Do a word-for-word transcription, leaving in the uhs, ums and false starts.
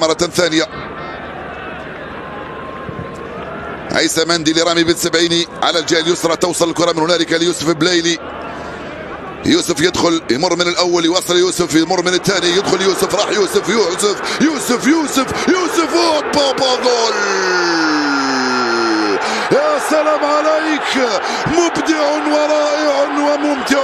مرة ثانية. عيسى مندي لرامي بن سبعيني على الجهة اليسرى، توصل الكرة من هنالك ليوسف بلايلي. يوسف يدخل، يمر من الأول، يوصل يوسف، يمر من الثاني، يدخل يوسف، راح يوسف يوسف يوسف يوسف يوسف بابا جول. يا سلام عليك، مبدع ورائع وممتع.